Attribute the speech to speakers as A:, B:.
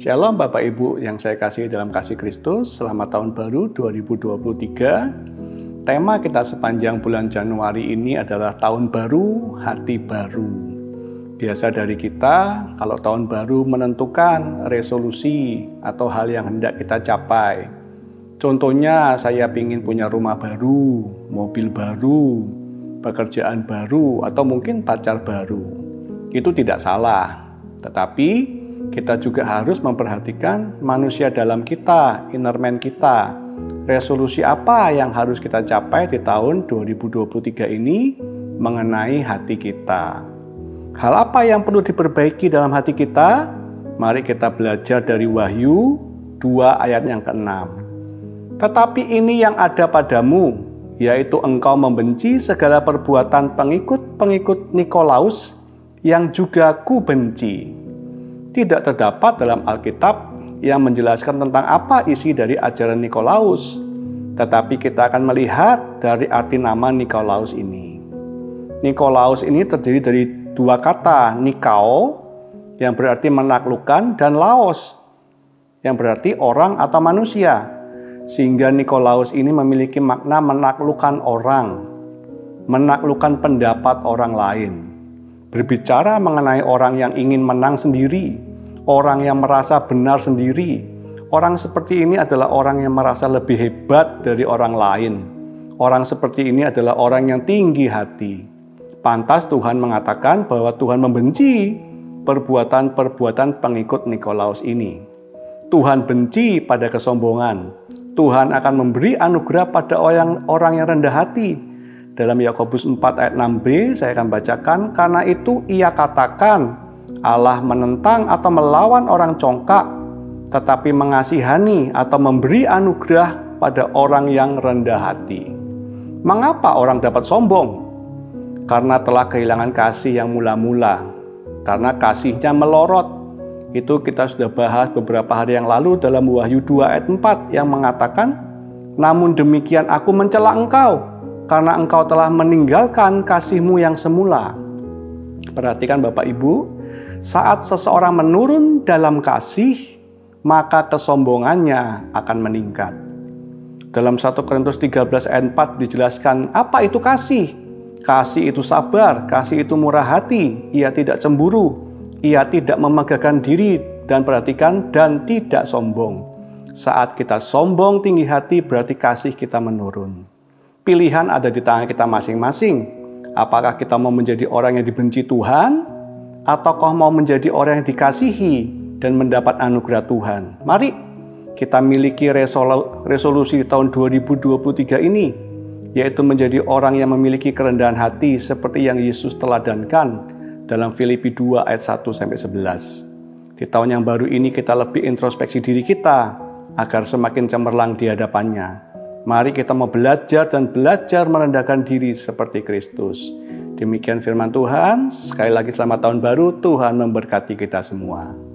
A: Shalom Bapak Ibu yang saya kasih dalam kasih Kristus, selamat tahun baru 2023. Tema kita sepanjang bulan Januari ini adalah tahun baru, hati baru. Biasa dari kita, kalau tahun baru menentukan resolusi atau hal yang hendak kita capai. Contohnya saya ingin punya rumah baru, mobil baru, pekerjaan baru, atau mungkin pacar baru. Itu tidak salah, tetapi kita juga harus memperhatikan manusia dalam kita, inner man kita. Resolusi apa yang harus kita capai di tahun 2023 ini mengenai hati kita. Hal apa yang perlu diperbaiki dalam hati kita? Mari kita belajar dari Wahyu 2 ayat yang ke-6. Tetapi ini yang ada padamu, yaitu engkau membenci segala perbuatan pengikut-pengikut Nikolaus yang juga ku benci. Tidak terdapat dalam Alkitab yang menjelaskan tentang apa isi dari ajaran Nikolaus, tetapi kita akan melihat dari arti nama Nikolaus ini. Nikolaus ini terdiri dari dua kata, Nikao yang berarti menaklukkan dan Laos yang berarti orang atau manusia. Sehingga Nikolaus ini memiliki makna menaklukkan orang, menaklukkan pendapat orang lain. Berbicara mengenai orang yang ingin menang sendiri, orang yang merasa benar sendiri. Orang seperti ini adalah orang yang merasa lebih hebat dari orang lain. Orang seperti ini adalah orang yang tinggi hati. Pantas Tuhan mengatakan bahwa Tuhan membenci perbuatan-perbuatan pengikut Nikolaus ini. Tuhan benci pada kesombongan. Tuhan akan memberi anugerah pada orang yang rendah hati. Dalam Yakobus 4 ayat 6b saya akan bacakan, karena itu ia katakan, Allah menentang atau melawan orang congkak, tetapi mengasihani atau memberi anugerah pada orang yang rendah hati. Mengapa orang dapat sombong? Karena telah kehilangan kasih yang mula-mula, karena kasihnya melorot. Itu kita sudah bahas beberapa hari yang lalu dalam Wahyu 2 ayat 4 yang mengatakan, namun demikian aku mencela engkau, karena engkau telah meninggalkan kasihmu yang semula. Perhatikan Bapak Ibu, saat seseorang menurun dalam kasih, maka kesombongannya akan meningkat. Dalam 1 Korintus 13 ayat 4 dijelaskan apa itu kasih. Kasih itu sabar, kasih itu murah hati, ia tidak cemburu, ia tidak memegahkan diri, dan perhatikan, dan tidak sombong. Saat kita sombong tinggi hati berarti kasih kita menurun. Pilihan ada di tangan kita masing-masing. Apakah kita mau menjadi orang yang dibenci Tuhan, ataukah mau menjadi orang yang dikasihi dan mendapat anugerah Tuhan? Mari kita miliki resolusi di tahun 2023 ini, yaitu menjadi orang yang memiliki kerendahan hati seperti yang Yesus teladankan dalam Filipi 2 ayat 1-11. Di tahun yang baru ini kita lebih introspeksi diri kita agar semakin cemerlang di hadapannya. Mari kita mau belajar dan belajar merendahkan diri seperti Kristus. Demikian firman Tuhan. Sekali lagi selamat tahun baru. Tuhan memberkati kita semua.